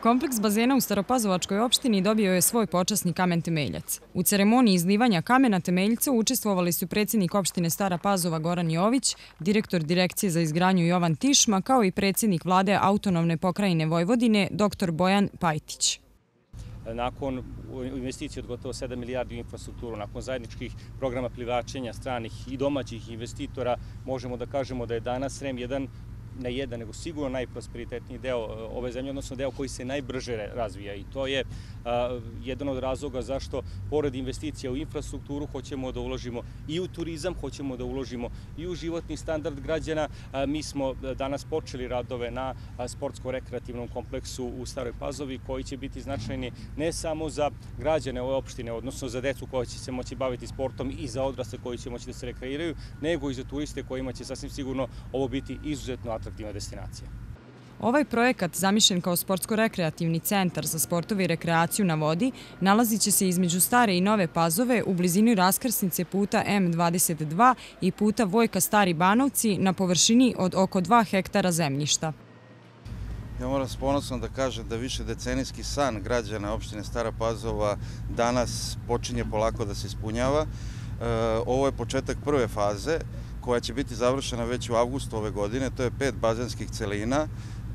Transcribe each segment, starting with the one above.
Kompleks bazena u Staropazovačkoj opštini dobio je svoj počasni kamen temeljac. U ceremoniji izlivanja kamena temeljca učestvovali su predsjednik opštine Stara Pazova Goran Jović, direktor Direkcije za izgradnju Jovan Tišma, kao i predsjednik vlade Autonomne pokrajine Vojvodine dr. Bojan Pajtić. Nakon investicije od gotovo 7 milijardi u infrastrukturu, nakon zajedničkih programa privlačenja stranih i domaćih investitora, možemo da kažemo da je danas Srem nego sigurno najprosperitetniji deo ove zemlje, odnosno deo koji se najbrže razvija. I to je jedan od razloga zašto, pored investicija u infrastrukturu, hoćemo da uložimo i u turizam, hoćemo da uložimo i u životni standard građana. Mi smo danas počeli radove na sportsko-rekreativnom kompleksu u Staroj Pazovi, koji će biti značajni ne samo za građane ove opštine, odnosno za decu koja će se moći baviti sportom i za odrasle koji će moći da se rekreiraju, nego i za turiste kojima će sasvim sigurno ovo biti izuzetno atraktivna destinacija. Ovaj projekat, zamišljen kao sportsko-rekreativni centar za sportove i rekreaciju na vodi, nalazit će se između Stare i Nove Pazove u blizini raskrsnice puta M22 i puta Vojka Stari Banovci na površini od oko 2 hektara zemljišta. Ja moram s ponosom da kažem da višedecenijski san građana opštine Stara Pazova danas počinje polako da se ispunjava. Ovo je početak prve faze koja će biti završena već u avgustu ove godine. To je 5 bazenskih celina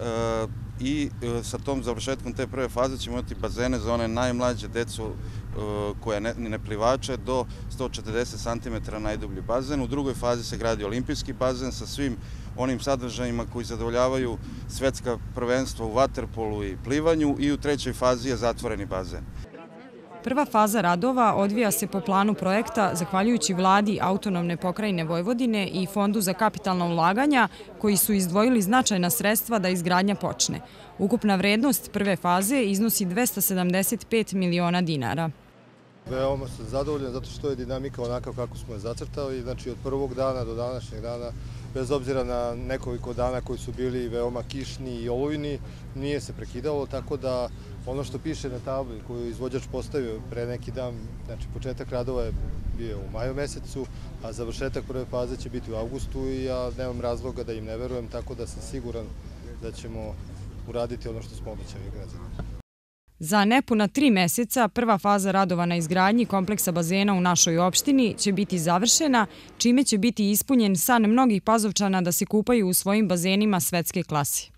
i sa tom završetkom te prve faze ćemo imati bazene za one najmlađe decu koja ne plivače do 140 cm najdublji bazen. U drugoj fazi se gradi olimpijski bazen sa svim onim sadržajima koji zadovoljavaju svetska prvenstva u vaterpolu i plivanju i u trećoj fazi je zatvoreni bazen. Prva faza radova odvija se po planu projekta zahvaljujući vladi Autonomne pokrajine Vojvodine i Fondu za kapitalna ulaganja, koji su izdvojili značajna sredstva da izgradnja počne. Ukupna vrednost prve faze iznosi 275 miliona dinara. Veoma sam zadovoljan zato što je dinamika onakav kako smo je zacrtali. Znači od prvog dana do današnjeg dana, bez obzira na nekoliko dana koji su bili veoma kišni i olujni, nije se prekidalo, tako da ono što piše na tabli koju je izvođač postavio pre neki dan, znači početak radova je bio u maju mesecu, a završetak prve faze će biti u avgustu i ja nemam razloga da im ne verujem, tako da sam siguran da ćemo uraditi ono što smo obećali građanima. Za nepuna 3 meseca prva faza radova na izgradnji kompleksa bazena u našoj opštini će biti završena, čime će biti ispunjen san mnogih Pazovčana da se kupaju u svojim bazenima svetske klase.